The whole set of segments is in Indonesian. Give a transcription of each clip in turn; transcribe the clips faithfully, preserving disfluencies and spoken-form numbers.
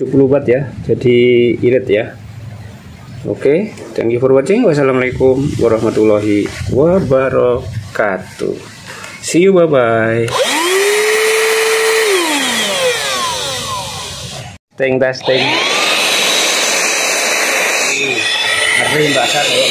tujuh puluh watt ya, jadi irit ya. Oke, okay, thank you for watching. Wassalamualaikum warahmatullahi wabarakatuh. See you, bye bye. Testing testing. Ngeri basah ya,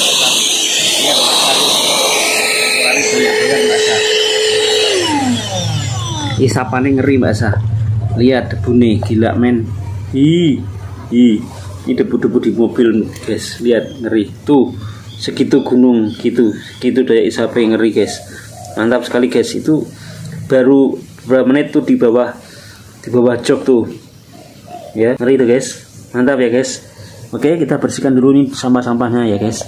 isapane ngeri basah. Lihat debu nih, gila men. Hi, hi. Ini debu-debu di mobil guys, lihat ngeri tuh, segitu gunung gitu, gitu daya isapnya ngeri guys, mantap sekali guys. Itu baru berapa menit tuh di bawah, di bawah jok tuh, ya ngeri tuh guys, mantap ya guys. Oke, kita bersihkan dulu nih sampah-sampahnya ya guys,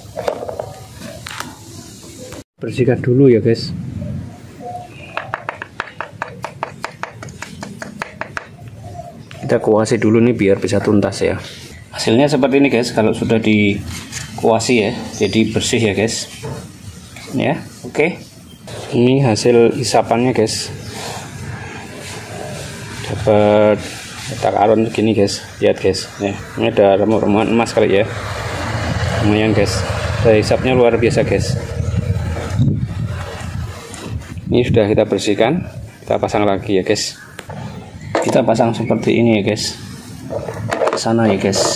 bersihkan dulu ya guys. Kita kuasi dulu nih biar bisa tuntas ya. Hasilnya seperti ini guys, kalau sudah dikuasi ya, jadi bersih ya guys. Ya, oke. Okay. Ini hasil isapannya guys. Dapat petak aron gini guys. Lihat guys, ya. Ini ada remuk-remukan emas kali ya. Lumayan guys. Daya isapnya luar biasa guys. Ini sudah kita bersihkan, kita pasang lagi ya guys. Kita pasang seperti ini ya guys. Ke sana ya guys.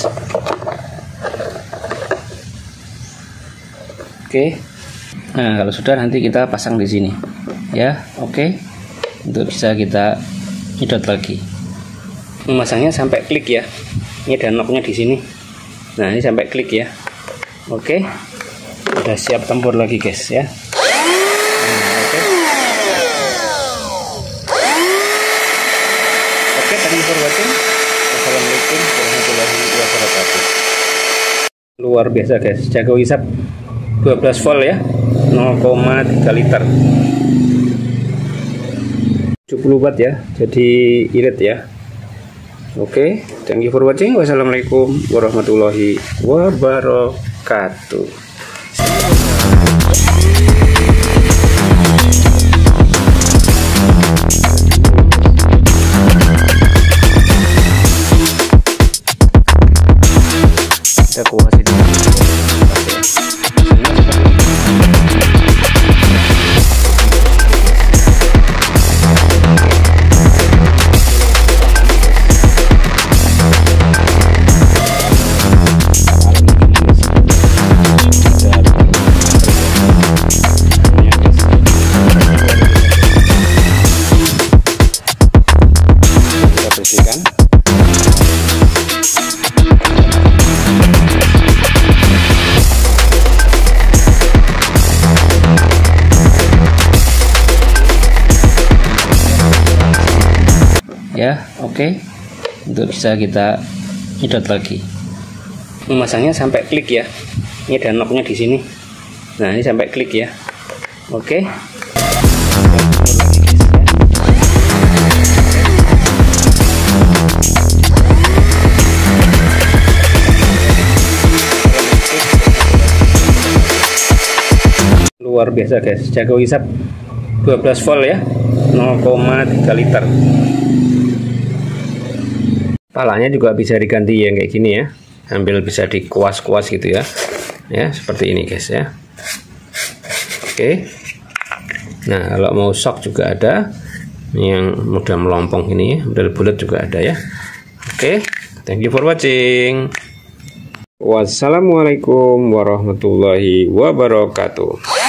Oke. Nah, kalau sudah nanti kita pasang di sini. Ya, oke. Untuk bisa kita nyedot lagi. Memasangnya sampai klik ya. Ini ada knob-nya di sini. Nah, ini sampai klik ya. Oke. Udah siap tempur lagi guys ya. Nah, oke. Oke, thank you for watching. Assalamualaikum warahmatullahi wabarakatuh. Luar biasa guys, jago isap dua belas volt ya, nol koma tiga liter, tujuh puluh watt ya, jadi irit ya. Oke, okay, thank you for watching. Wassalamualaikum warahmatullahi wabarakatuh. Kita kuasi dulu. Kita bersihkan. Ya, oke. Okay. Untuk bisa kita nyedot lagi. Memasangnya sampai klik ya. Ini ada knob-nya di sini. Nah, ini sampai klik ya. Oke. Okay. Luar biasa guys, jago isap dua belas volt ya, nol koma tiga liter. Palanya juga bisa diganti yang kayak gini ya, sambil bisa dikuas-kuas gitu ya. Ya, seperti ini guys ya. Oke. Nah, kalau mau sok juga ada yang mudah melompong ini, model bulat juga ada ya. Oke, thank you for watching. Wassalamualaikum warahmatullahi wabarakatuh.